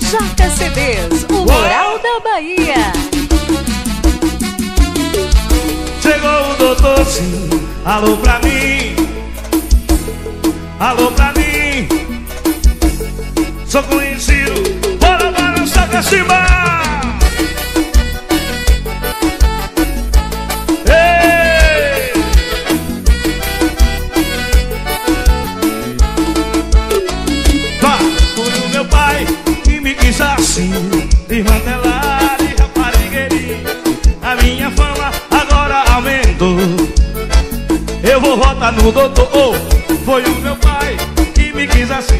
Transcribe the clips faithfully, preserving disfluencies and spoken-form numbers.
Joca C Ds, o Moral da Bahia. Chegou o doutorzinho, alô pra mim, alô pra mim. Sou conhecido, bora, bora, só pra cima. Ei! Tá, foi o meu pai que me quis assim, de mantelar e raparigueirinho. A minha fama agora aumentou. Eu vou votar no doutor. Oh, foi o meu pai que me quis assim,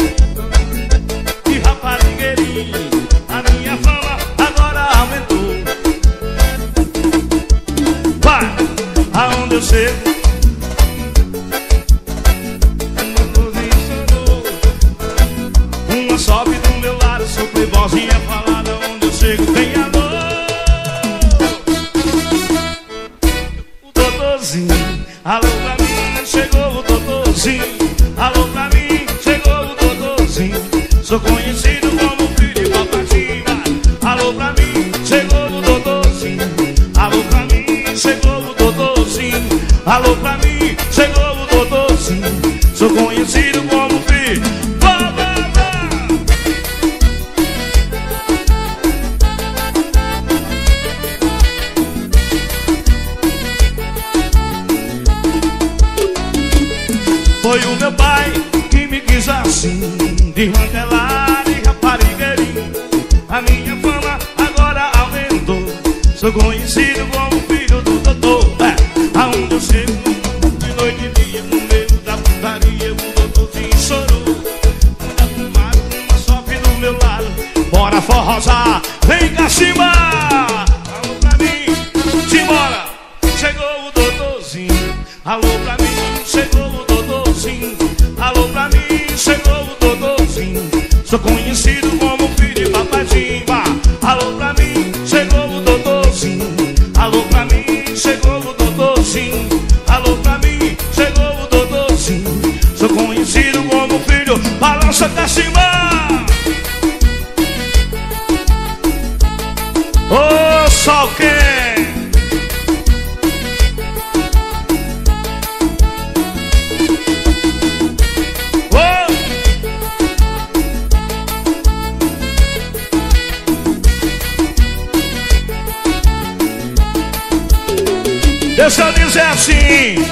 de raparigueirinho. A minha fama agora aumentou. Vai, aonde eu chego, uma posicionou. Uma sobe do meu lado, sou playboyzinha falada. Onde eu chego tem alô. Alô pra mim, chegou o doutorzinho. Alô pra mim, chegou o doutorzinho. Sou conhecido como filho de papatinho. Alô pra mim, chegou o doutorzinho. Alô pra mim, chegou o doutorzinho. Alô pra mim, chegou o doutorzinho. Sou conhecido como filho. Vá, vá, vá. Foi o meu pai que me quis assim, de mantelar e raparigueirinho. A minha fama agora aumentou. Sou conhecido como filho do doutor. É, aonde eu chego, de noite e dia, no meio da putaria, o doutorzinho chorou. Anda fumado, uma sobe do meu lado. Bora forrosar, vem cá cima. Alô pra mim, simbora. Chegou o doutorzinho. Alô pra mim, chegou o doutorzinho. Alô pra mim, chegou o doutorzinho. Sou conhecido como filho de papazinho. Alô pra mim, chegou o doutorzinho. Alô pra mim, chegou o doutorzinho. Alô pra mim, chegou o doutorzinho. Sou conhecido como filho. Balança pra cima. Ô, sol quente. Deixa eu dizer assim.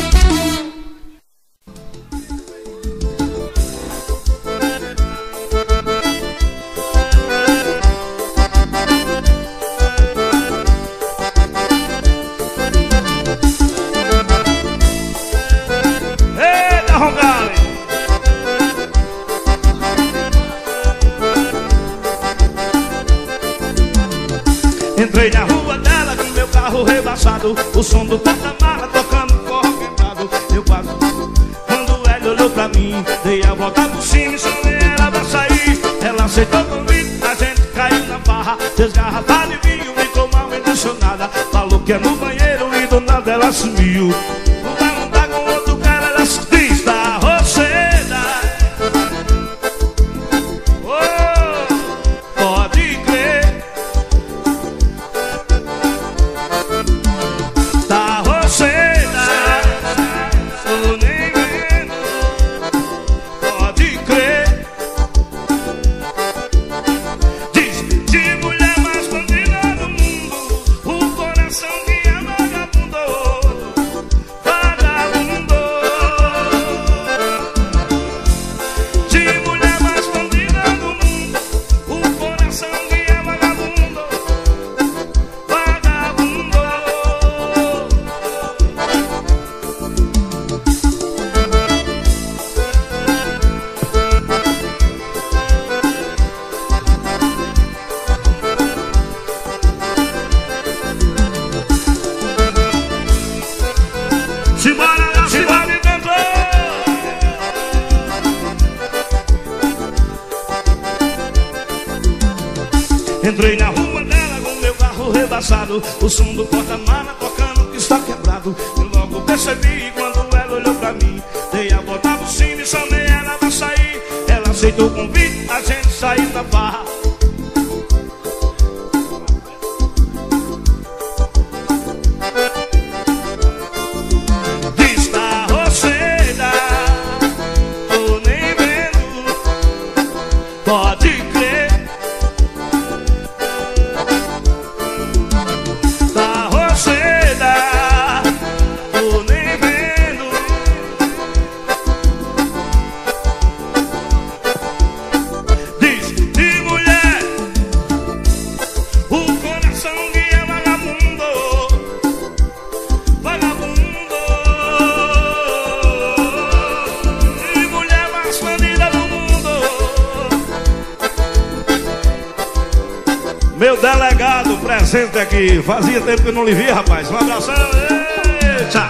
Eita, Rongale. Entrei na rua dela com meu carro rebaixado, o som do porta-mala tocando forró quebrado. Eu quase, quando ela olhou pra mim, dei a volta por cima e chamei ela pra sair. Ela aceitou o convite, a gente caiu na barra, desgarrafada de vinho, ficou mal intencionada. Falou que é no banheiro e do nada ela sumiu. Não vai montar com outro cara, ela se diz da roceira. Oh, pode crer. Entrei na rua dela com meu carro rebaixado, o som do porta-mala tocando que está quebrado. Eu logo percebi quando ela olhou pra mim, dei a volta por cima e chamei ela pra sair. Ela aceitou o convite, a gente sair da farra. Diz carroceira, tô nem vendo, pode crer. Carroceira, tô nem vendo. Diz de mulher, o coração que é vagabundo, vagabundo. De mulher mais bandida do mundo. Meu delegado presente aqui, fazia tempo que eu não lhe via, rapaz. Um abração. Ei, tchau.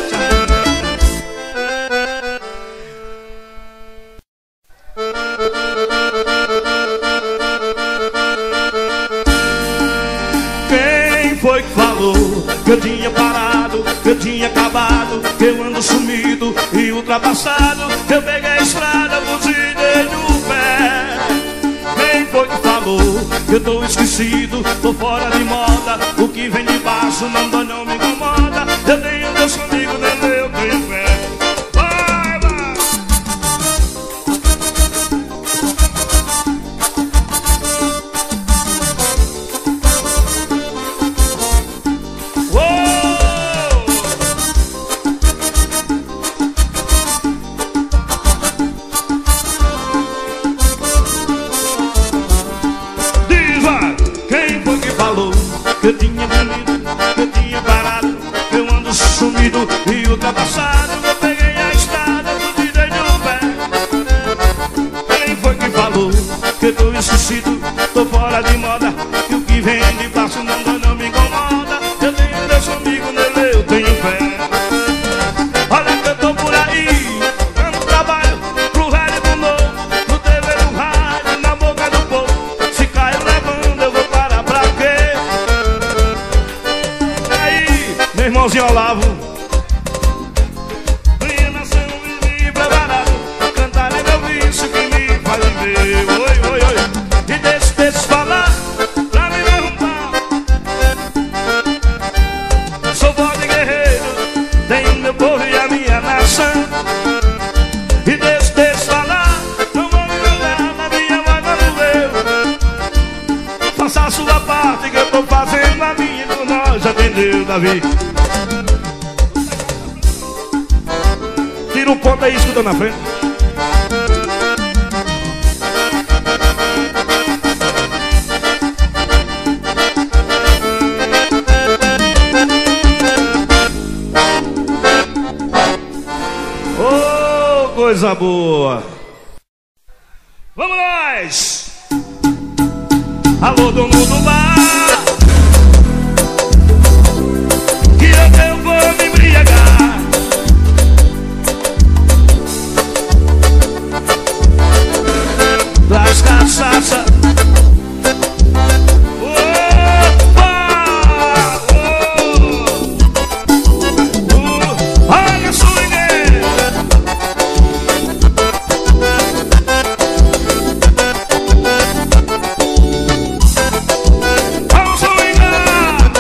Quem foi que falou que eu tinha parado, que eu tinha acabado, que eu ando sumido e ultrapassado, que eu peguei a estrada, fugidei no pé? Quem foi que falou que eu tô esquecido, tô fora de moda, o que vem de baixo não, não me incomoda. Eu tenho Deus comigo, nem eu tenho fé. Vai, vai. Diz, vai. Quem foi que falou que eu tinha comido, que eu tinha parado, que eu ando sumido e ultrapassado, eu peguei a estrada, fugidei no pé? Quem foi que falou que eu tô esquecido, tô fora de moda, que o que vem de baixo não, não me incomoda? Eu tenho Deus comigo, nele eu tenho fé. Olha que eu tô por aí, dando trabalho pro velho e pro novo, no T V, no rádio, na boca do povo. Se cai levando, eu vou parar pra quê? Aí, meu irmãozinho Olavo, minha nação vive preparado, cantar é meu vício que me faz viver. Oi, oi, oi. E deixa, deixa falar pra me derrubar. Sou forte guerreiro, tenho meu povo e a minha nação. E deixa, deixa falar, não vou me jogar na minha vaga no eu. Faça a sua parte que eu tô fazendo a minha, com nós atendeu, Davi. Tira o ponto aí, escuta na frente. Ô, coisa boa. Vamos nós. Alô, dono do bar, que eu, eu vou me embriagar. Traz cachaça. Opa! Oh! Oh! Olha a swingueira. Vamos swingar.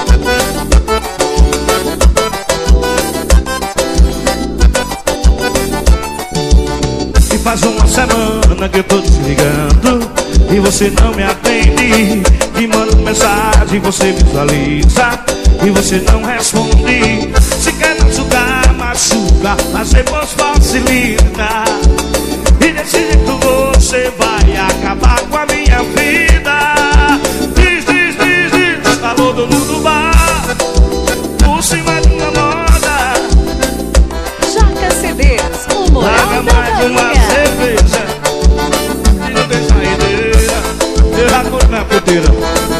E faz uma semana que eu tô te ligando e você não me atende. Te mando mensagem, você visualiza e você não responde. Se quer machucar, machuca, mas depois facilita. E desse jeito você vai acabar com a minha vida. Diz, diz, diz, diz, alô, dono do bar, por cima de uma moda. Jaca C Ds, o Moral Traga da mais uma Bahia. cerveja e não tem saideira. Eu já curto na puteira.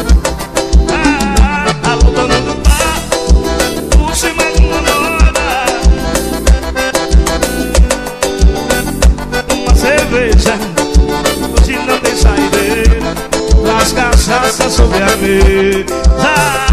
Ah, ah, alô, dono do bar, por cima de uma moda. Uma cerveja, hoje não tem saideira. Traz cachaça sobre a mesa.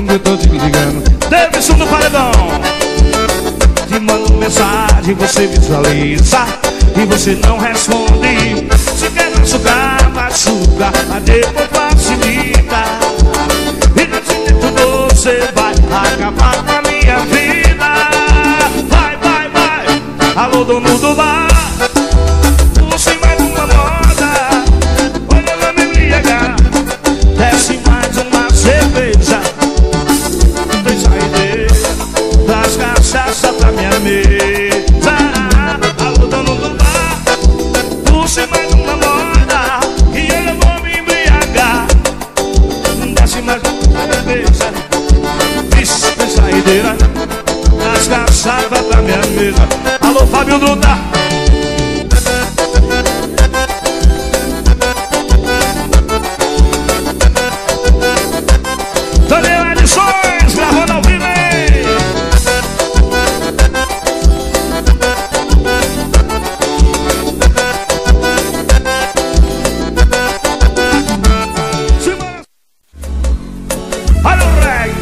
eu tô te ligando. Davidson do Paredão. Te mando mensagem, você visualiza e você não responde. Se quer machucar, machuca, mas depois facilita. E nesse jeito você vai acabar com a minha vida. Vai, vai, vai. Alô, dono do bar, puxe mais uma moda. Olha lá me liga, desce mais uma cerveja. Tem saideira, traz cachaça pra minha mesa. Alô, dono do bar, puxe mais uma moda e eu vou me embriagar. Desce mais uma cerveja. Vixe, tem saideira, traz cachaça pra minha mesa. Alô, Fábio Duda. Daniel Edições, gravando ao vivo. Olha o reggae.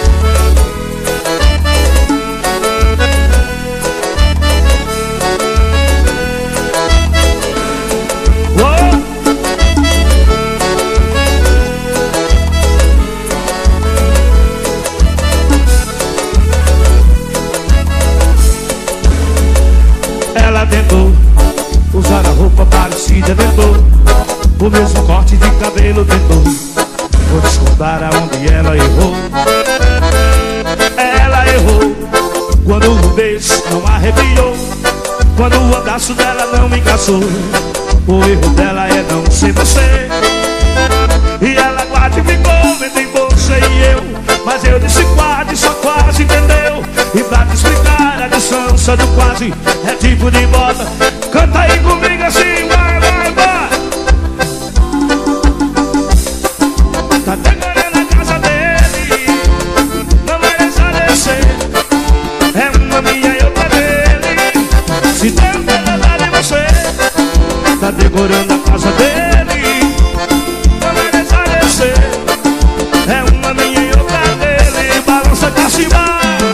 Ela tentou usar a roupa parecida, tentou o mesmo corte de cabelo, tentou. Vou te contar aonde ela errou. Ela errou quando o beijo não arrepiou, quando o abraço dela não me encaixou. O erro dela é não ser você. E ela quase ficou entre você e eu, mas eu disse quase, só quase, entendeu? E pra te explicar a distância do quase é tipo de bota. Canta aí comigo assim, vai, vai, vai. Tá decorando a casa dele, não vai deixar descer. É uma minha e outra dele. Se tem verdade em você, tá decorando a casa dele, não vai deixar descer. É uma minha e outra dele. Balança pra cima.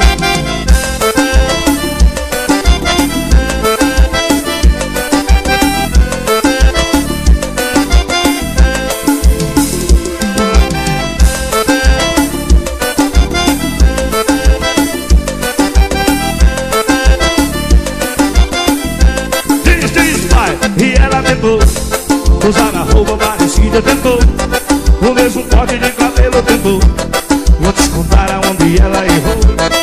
E ela tentou usar a roupa parecida, tentou o mesmo corte de cabelo, tentou. Vou te contar aonde ela errou.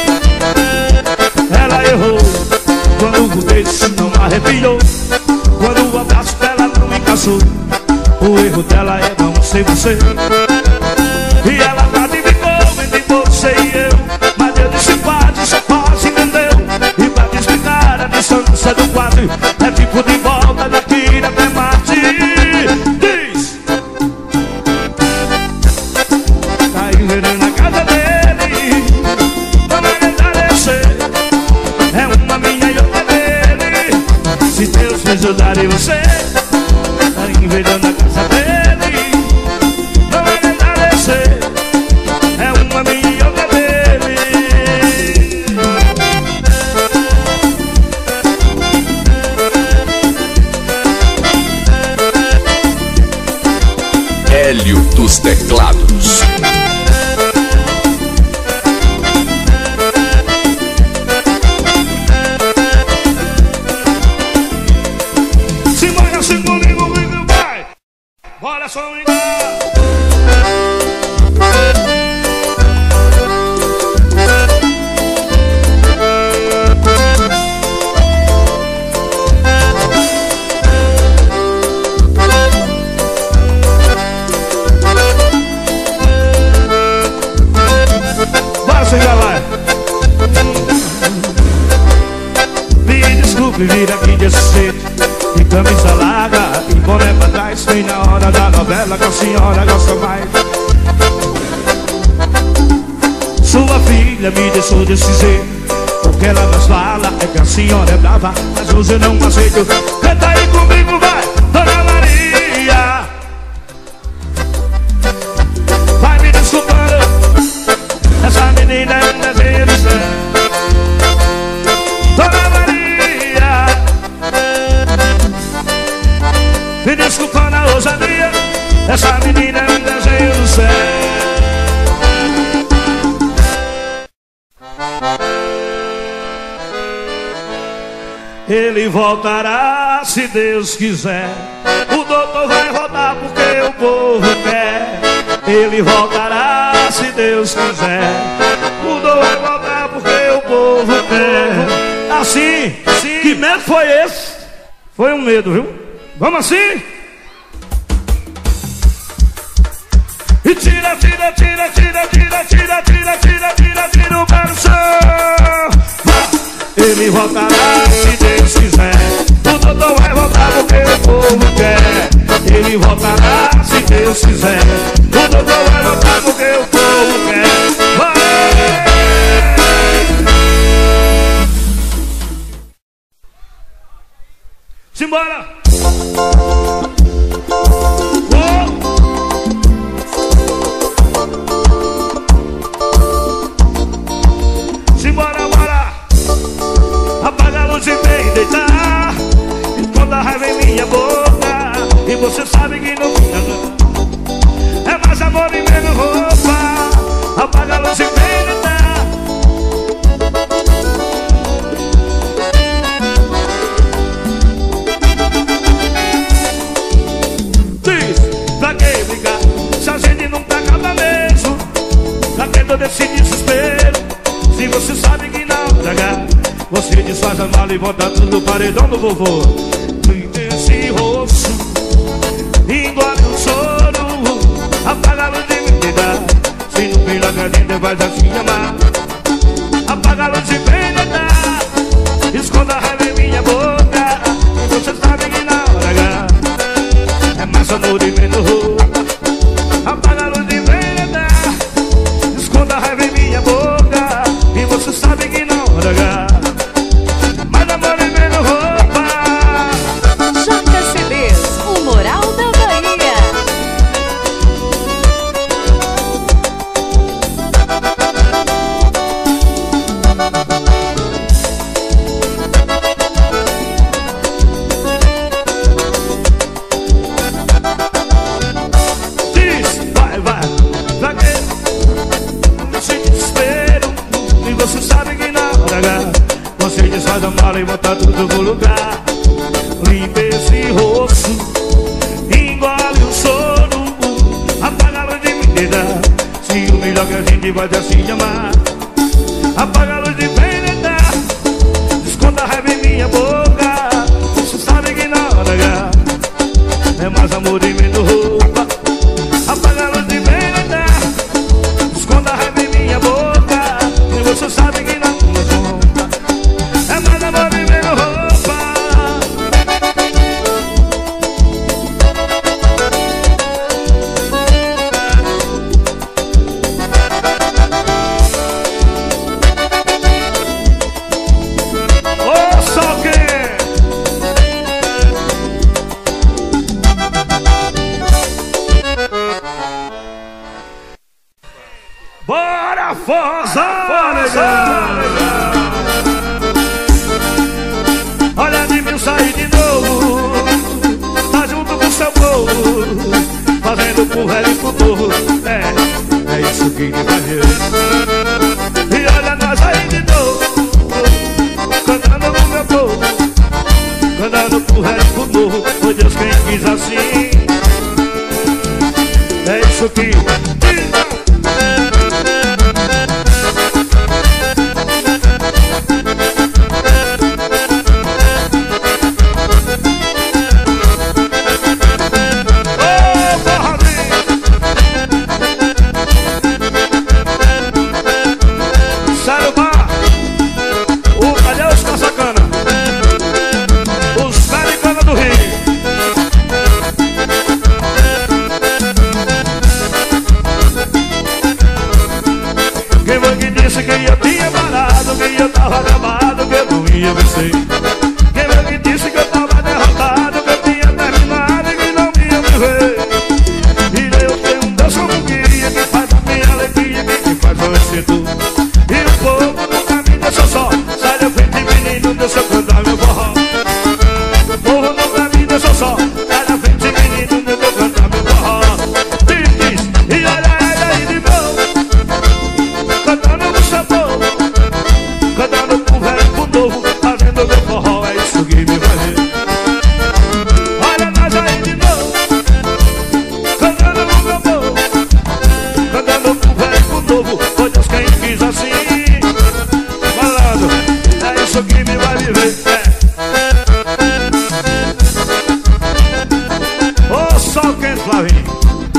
Ela errou quando o beijo não arrepiou, quando o abraço dela não encaixou. O erro dela é não ser você. E ela quase ficou entre você e eu, mas eu disse quase, só quase, entendeu? E pra te explicar a distância do quase é tipo de volta daqui até Marte. Diz! Tá aí na casa dele, não vai deixar descer. É uma minha e outra dele. Se Deus me ajudar e você tá invadindo a casa dele, não vai deixar descer. É uma minha e outra dele. Hélio dos Teclados. Se vai assim comigo, vai. Bora só ligar. Bora chegar lá. Me desculpe vir aqui desse jeito, de camisa larga e boné pra trás, bem na hora da novela que a senhora gosta mais. Sua filha me deixou desse jeito, o que ela mais fala é que a senhora é brava, mas hoje eu não aceito. Canta aí comigo, vai, Dona Maria. Vai me desculpando, é Ele voltará se Deus quiser. O doutor vai rodar porque o povo quer. Ele voltará se Deus quiser. O doutor vai voltar porque o povo quer. Assim, sim. Que medo foi esse? Foi um medo, viu? Vamos assim? E tira, tira, tira, tira, tira, tira, tira, tira, tira, tira o pé no chão. Ele voltará se Deus quiser. O doutor vai voltar porque o povo quer. Ele voltará se Deus quiser. O doutor vai voltar porque o povo quer. Vai! Simbora! Simbora, bora! Apaga a luz e vem deitar. Esconda a raiva em minha boca. E você sabe que não fica não. É mais amor e menos roupa. Apaga a luz e vem deitar. Diz, pra que brigar se a gente não tá acaba mesmo? Pra que todo esse desespero se você sabe que não tragar? Você desfaz a mala e bota tudo no paredão do vovô. Esse rosto engole o choro. Apaga a luz e me dá. Se não vira a gente vai assim amar. Apaga a luz e vem deitar. Esconda a raiva em minha boca. E você sabe que na hora H é mais amor e menos roupa. Apaga a luz e vem deitar. Esconda a raiva em minha boca. E você sabe que na hora H mais amor e menos roupa. Joca C Ds, o Moral da Bahia. Diz, vai, vai, pra quê? Esse desespero. E você sabe que na hora H você desfaz a mala e bota tudo no lugar. Limpa esse rosto, engole o choro. Apaga a luz e me dá. Se o melhor que a gente vai assim amar. Apaga a luz e vem me dar. Esconda a raiva em minha boca. Você sabe que na hora H é mais amor e menos roupa. Apaga a luz e vem me dar. Esconda a raiva em minha boca. E você sabe que na hora é mais amor e menos roupa. Ô, só quem? Bora, força! Olha de mim sair de novo. Tá junto com seu povo, fazendo com velho e com novo. É, é isso que faz eu. E olha nós aí de novo, cantando com meu povo, cantando com velho e com novo. Foi Deus quem quis assim. É isso que diz não. Quem foi que disse que eu tava derrotado, que eu tinha terminado e que não ia me ver? E eu tenho um Deus como guia, que faz a minha alegria, que faz eu sinto. E o povo nunca me deixou só. Sai da frente, menino, deixa eu cantar meu forró. O povo nunca me deixou só. Sai da frente, menino, deixa eu cantar meu forró. Diz, diz, e olha ele aí de novo, cantando no seu povo, cantando pro velho e pro novo, fazendo meu forró. viver. É. Ô, sol quente, Flavinho.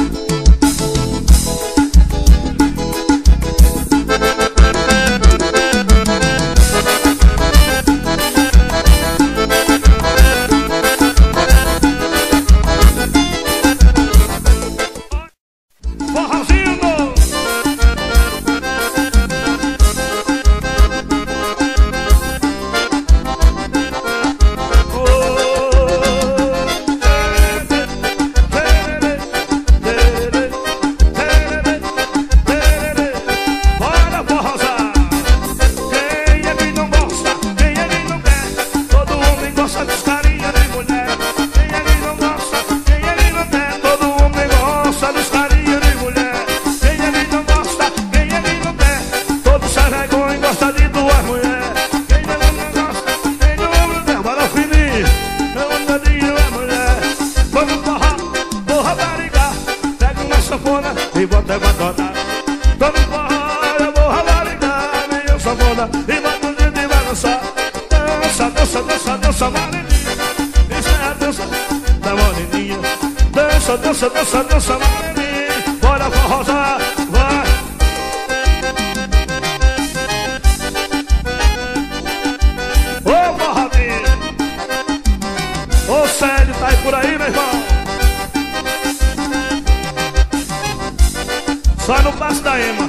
E bota guardona, todo forró eu vou rabarigar. Nenhum sanfona, e vai no dedo e vai dançar. Dança, dança, dança, dança, moreninha. Isso é a dança da moreninha. Dança, dança, dança, dança, moreninha. Bora forrosar, vai. Ô forradinho, ô Célio, tá aí por aí, meu irmão? Só no passo da Ema.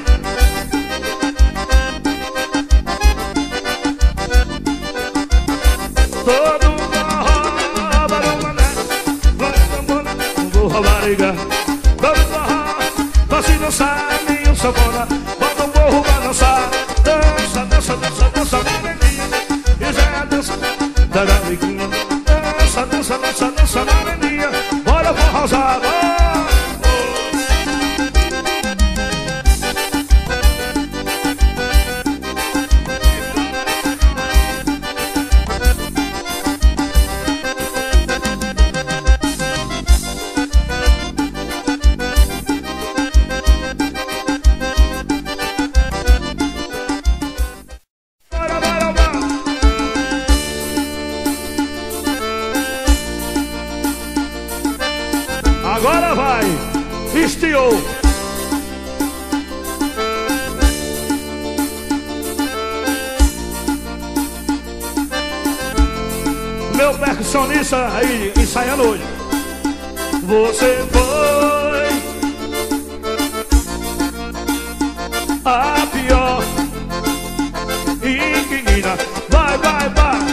Todo forró, barulho, vai tambona, não vou rabarigar. Todo forró, pra se dançar, nenhum sanfona. Bota o morro pra dançar. Dança, dança, dança, dança, moreninha. E já é a dança da amiguinha. Dança, dança, dança, dança, moreninha. Bora forrosar, bora. Agora vai, estiou. Meu percussionista aí, ensaiando hoje. Você foi a pior inquilina. Vai, vai, vai.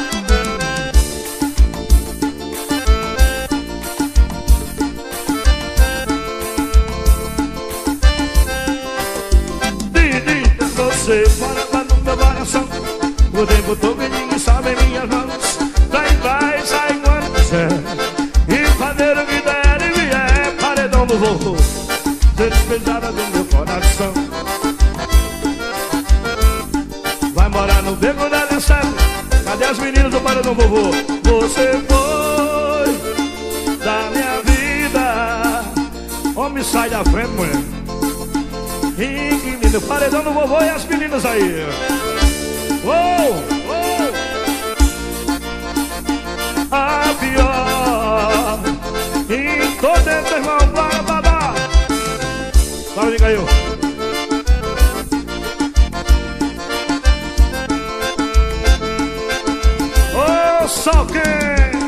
Você mora lá no meu coração. O tempo todo ninguém sabe em minhas mãos. Vai, vai, sai quando quiser. E fazer o que der e vier. Paredão do voo, ser despejada do meu coração. Vai morar no beco da L sete. Cadê as meninas do paredão vovô? Você foi da minha vida. Homem, sai da frente, mulher. Inquilino, paredão do vovô e as meninas aí. Oh, oh. A pior em todo esse irmão, para, para, para. Fala, diga aí. Oh, só quem?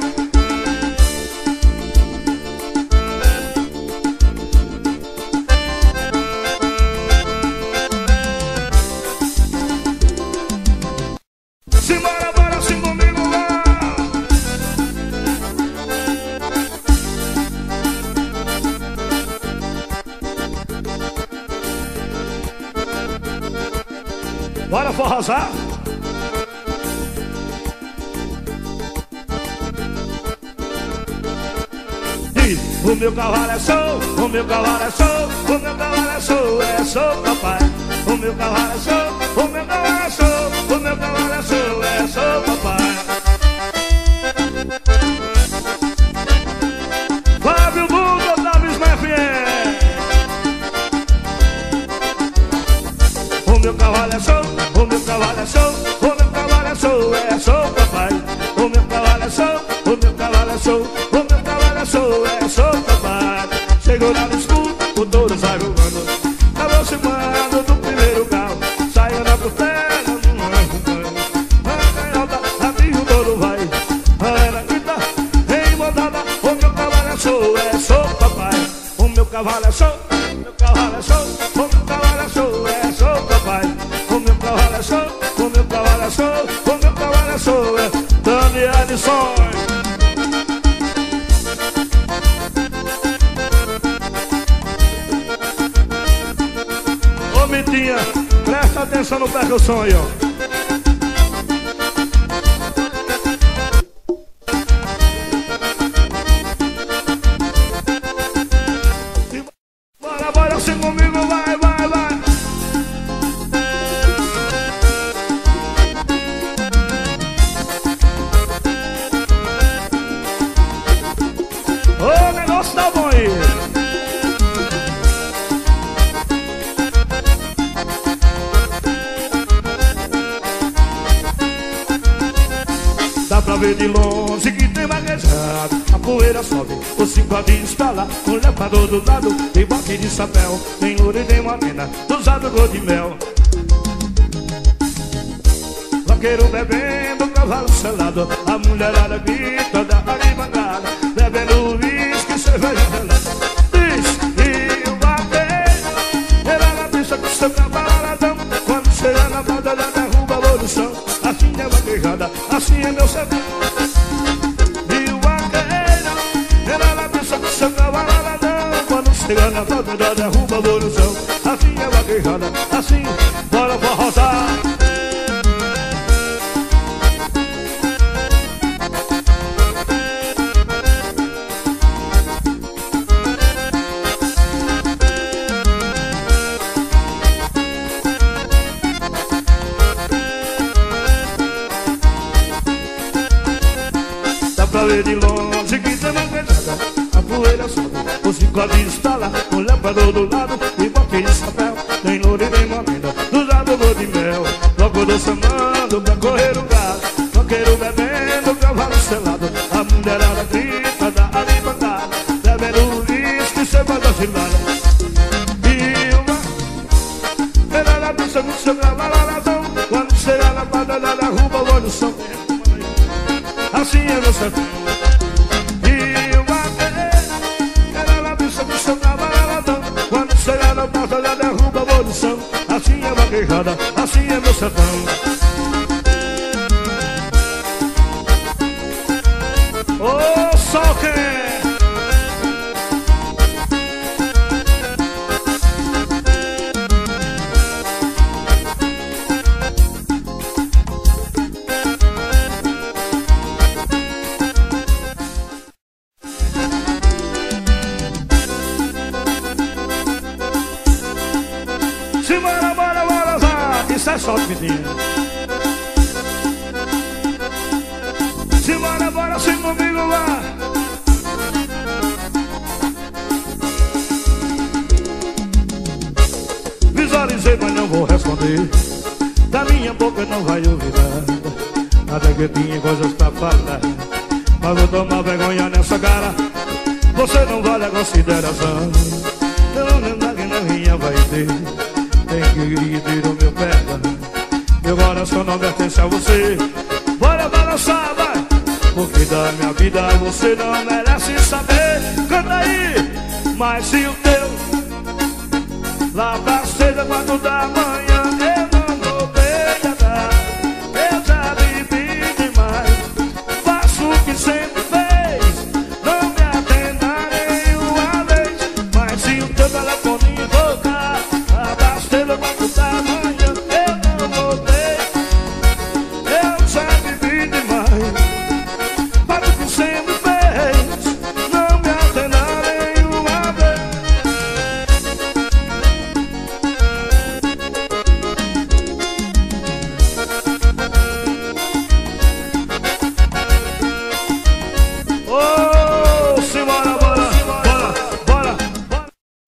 Simbora, bora, sim comigo lá. Bora forrosar. E o meu cavalo é show, o meu cavalo é show, o meu cavalo é show, é show, papai. O meu cavalo é show, o meu cavalo é show, o meu cavalo é show, é show, papai. Fábio Buga, da Mesma F M. O meu cavalo é show, o meu cavalo é show, o meu cavalo é show, é show, papai. o meu cavalo é show, o meu cavalo é show, o meu cavalo é show, é Daniel de Sonhos. Ô Mitinha, presta atenção no percussão aí, ó. Bora, bora assim comigo, vai, vai, vai. Ô, negócio tá bom aí. Dá pra ver de longe que tem vaguejado, a poeira sobe, o cinquadinho está lá, o levador do lado, tem bote de chapéu, tem loura e tem morena, usado cor de mel. Vaqueiro bebendo, cavalo selado, a mulherada grita da arquibancada, bebendo uísque, cerveja gelada. Diz, e o vaqueiro, ele na pista com seu cavaladão, quando chega na batalha derruba a no chão. Assim é vaquejada, assim é meu sertão. E o vaqueiro, ele na pista com seu cavaladão, quando chega na batalha derruba a no chão. Assim é vaquejada, assim, bora forrosar. Pra ver de longe que tem vaquejada, a poeira sobe, o cinquadinho está lá, o levador do lado, e bote de chapéu, tem loura e tem morena, do lado vou de mel. Logo do chamando pra correr o gado, vaqueiro bebendo, cavalo selado, a mulherada grita da arquibancada, bebendo uísque, cerveja gelada. E uma, ele na pista com seu cavaladão, quando chega na batalha da rua, o olho são. Assim é meu sertão. E o vaqueiro, ela na pista do seu cavaladão, quando chegar na porta já derruba a evolução. Assim é vaquejada, assim é meu sertão. Ô, sol quem? Bora, bora, bora, vai. Isso é só pedinho. Simbora, bora, sim comigo, vai. Visualizei, mas não vou responder. Da minha boca não vai ouvir nada. Até que tinha coisas pra falar, mas vou tomar vergonha nessa cara. Você não vale a consideração. Eu não lembro que na minha vai ter. Tem que dividir o meu pé. Meu coração não pertence a você. Bora balançar, vai. Porque da minha vida você não merece saber. Canta aí. Mas se o teu lá pra seis a quatro da manhã eu não vou bem andar. Eu já bebi demais. Faço o que sempre fez. Não me atenda nenhuma vez. Mas se o teu telefone tocar lá pra seis a quatro da manhã eu não vou bem. Eu já bebi demais. Faço o que sempre fez. Não me atenda nenhuma vez. Oh, simbora, bora, bora, bora, bora.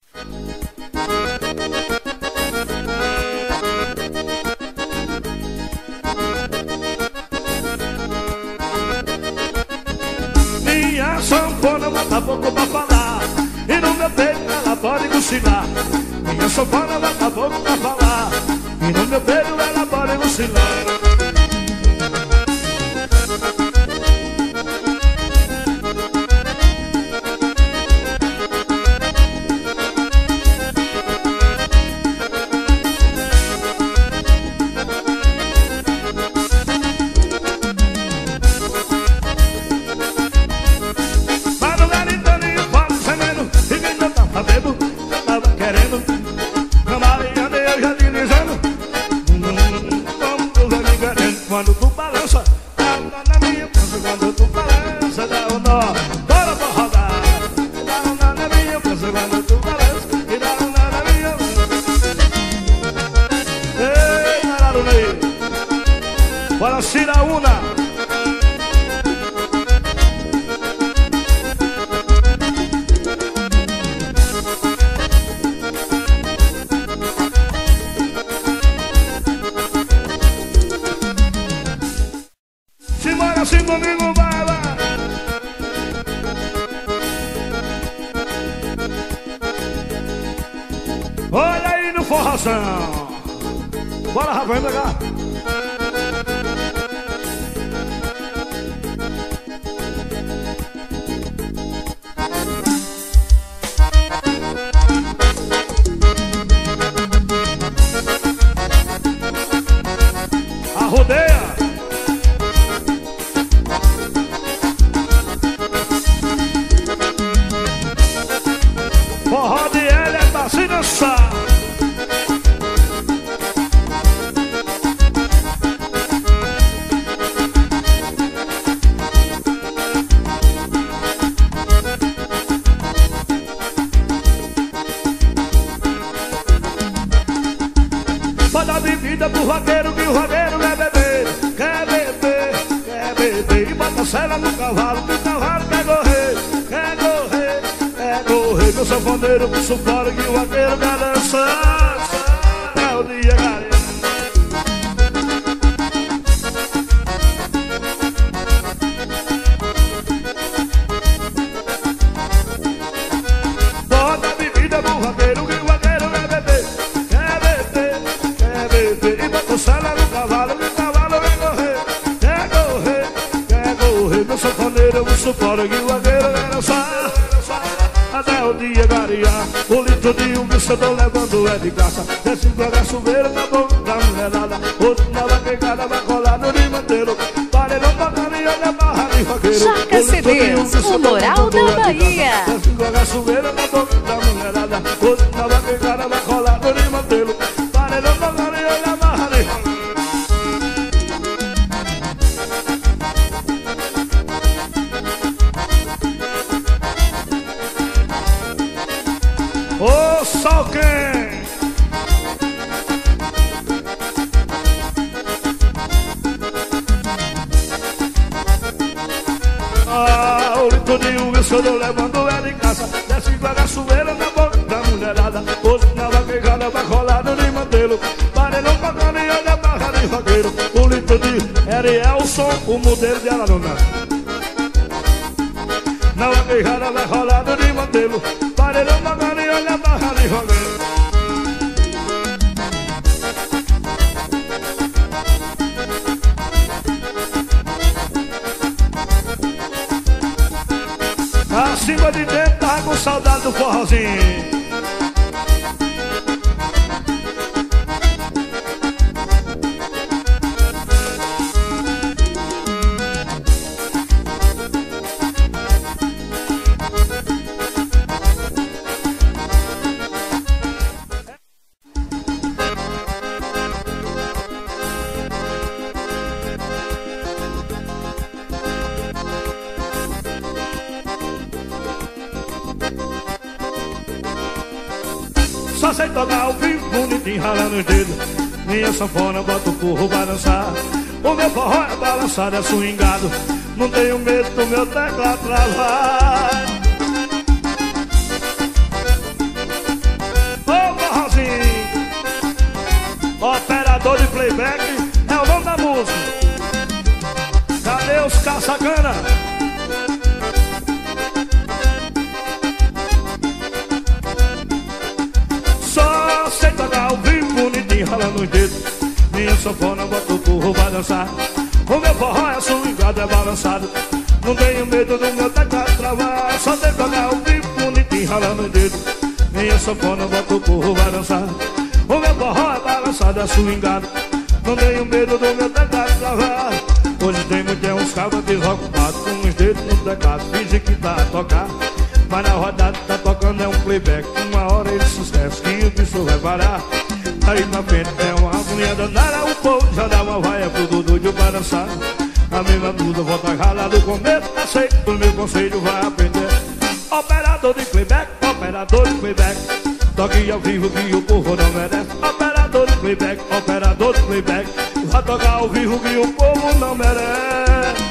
Minha sanfona bota boca pra falar, e no meu peito ela pode cochilar. Minha sanfona bota boca pra falar, e no meu peito ela pode cochilar. quando tu balança, dá um nó na minha pança quando tu balança, dá um nó, bora pra rodar. Dá um nó na minha pança quando tu balança, e dá um nó na minha. Ei, Nararunei, bora Ciraúna. Assim comigo, vai lá. Olha aí no forrozão. Bora, Rafa, vem pra cá. A rodeia. Forró de L é pra se dançar. Pode dar bebida pro vaqueiro que o vaqueiro quer beber. Quer beber, quer beber. E bota a sela no cavalo que o cavalo quer correr. Quer correr, quer correr. Que o sanfoneiro que suplora que o vaqueiro quer dançar. É o dia, cara. Bota a bebida pro vaqueiro que o vaqueiro quer beber. Quer beber, quer beber. E bota a sela no cavalo que o cavalo quer correr. Quer correr, quer correr. Que o sanfoneiro que suplora que o vaqueiro quer dançar. Até o dia garear, o litro de um que eu tô levando é de graça. Desce pra chuveiro na boca da mulherada. Outro na vaquejada vai colar no de manteiro. Paredão pra caminhão da barra de vaqueiro. Jaca C Ds, o Moral da Bahia. Desce pra chuveiro na boca da mulherada. Outro na vaquejada vai colar no de manteiro. Paredão pra caminhão da barra de vaqueiro. Ô, só quem? Ah, o litro de uva eu tô levando ela em casa. Desce devagar, chuveiro na boca da mulherada. Hoje na vaquejada vai rolar no de mantelo. Paredão pra caminhão da barra de vaqueiro. O litro de Arielson, o modelo de Araruna. Na vaquejada vai rolar no de mantelo. Paredão pra caminhão da barra de vaqueiro. Acima de dentro tava com saudade do forrozinho. Só sei tocar ao vivo, bonitinho, ralando os dedos. Minha sanfona bota o burro pra dançar. O meu forró é balançado, é swingado. Não tenho medo do meu teclado travar. Ô forrozinho, operador de playback é o nome da música. Cadê os caça-cana? Só sei tocar ao vivo, bonitinho, ralando os dedos. Minha sanfona bota o burro pra dançar. O meu forró é swingado, é balançado. Não tenho medo do meu teclado travar. Só sei tocar ao vivo, bonitinho, ralando os dedos. Minha sanfona bota o burro pra dançar. O meu forró é balançado, é swingado. Não tenho medo do meu teclado travar. Hoje tem muito é uns cabos desocupados, com os dedos no teclado, finge que tá a tocar. Mas na rodada tá tocando é um playback. Uma hora ele sucesso que o bicho vai parar. Aí na frente tem uma mulher danada. O povo já dá uma vaia pro Dudu de estúdio para dançar. A mesma blusa, volta rala do começo. Aceita o meu conselho, vai aprender. Operador de playback, operador de playback, toque ao vivo que o povo não merece. Operador de playback, operador de playback, vai tocar ao vivo que o povo não merece.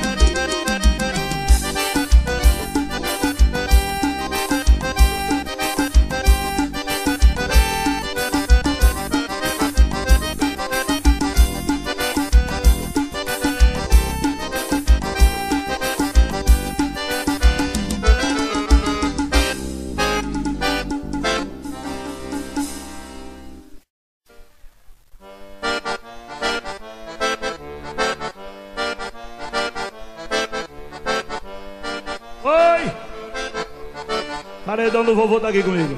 Oi! Paredão do vovô tá aqui comigo.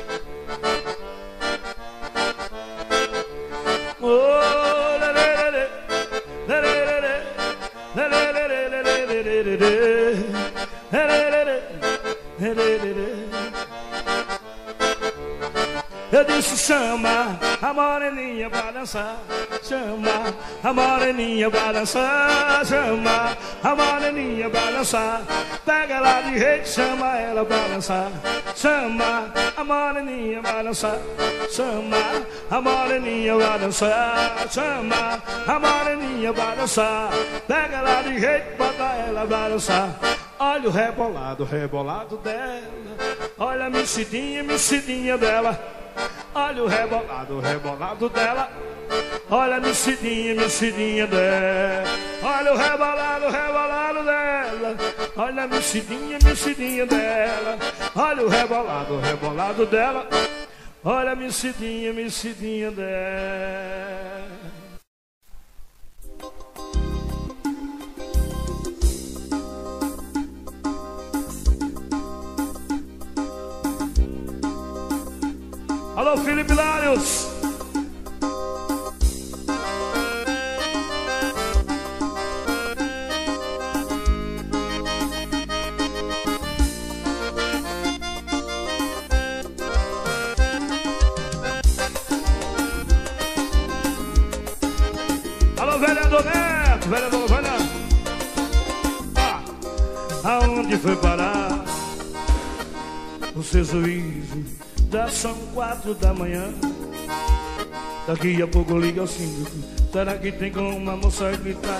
Eu disse chama a moreninha pra dançar, chama a moreninha pra dançar, chama a moreninha pra dançar. Pega ela de jeito, chama ela pra dançar, chama a moreninha pra dançar, chama a moreninha pra dançar, chama a moreninha pra dançar. Pega ela de jeito, bota ela pra dançar. Olha o rebolado, rebolado dela, olha a mexidinha, mexidinha dela. Olha o rebolado, rebolado dela, olha a mexidinha, mexidinha dela. Olha o rebolado, rebolado dela, olha a mexidinha, mexidinha dela. Olha o rebolado, rebolado dela, olha a mexidinha, mexidinha dela. Alô, Felipe Lários. Alô, vereador Neto, vereador Vânia. Ah, aonde foi parar o seu juízo? Já são quatro da manhã. Daqui a pouco liga o síndico. Será que tem como uma moça gritar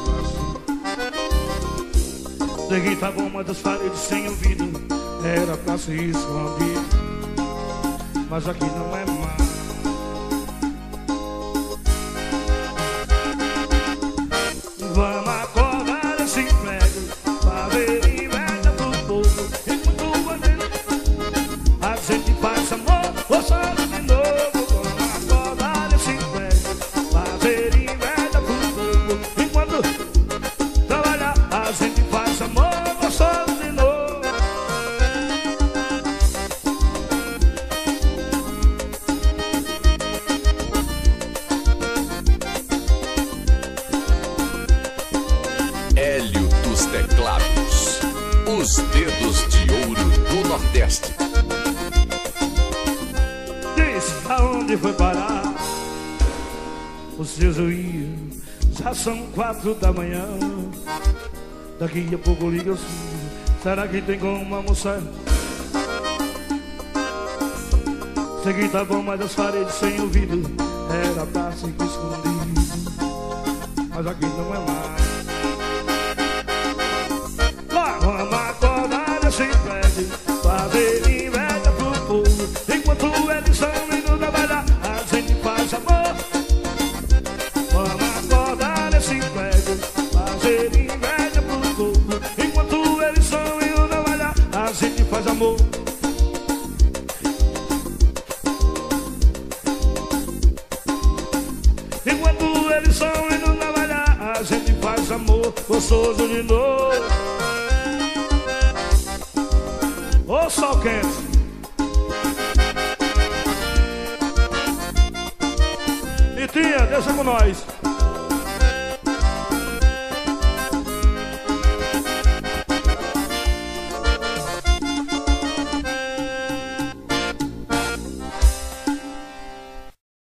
assim? Sei que tá bom, mas as paredes sem ouvido era pra se esconder. Mas aqui não é mais. Vamos acordar esse prego pra ver inveja pro povo. Enquanto a gente, a gente faz amor, gostando de novo. Vamos acordar esse prego pra ver inveja pro povo. Enquanto trabalhar, a gente faz amor, gostando de novo. Hélio dos Teclados, os dedos de ouro do Nordeste. Diz aonde foi parar o seu juízo? Já são quatro da manhã. Daqui a pouco liga o sino. Será que tem como uma moça? Sei que tá bom, mas as paredes sem ouvido era pra ficar escondido. Mas aqui não é mais. Vamos acordar nesse prédio, fazer inveja pro povo. Enquanto eles estão indo trabalhar, a gente faz amor. Vamos acordar nesse prédio, fazer inveja pro povo. Enquanto eles estão indo trabalhar, a gente faz amor. Enquanto eles estão indo trabalhar, a gente faz amor gostoso de novo. Ô sol quente. Nitinha, deixa com nós.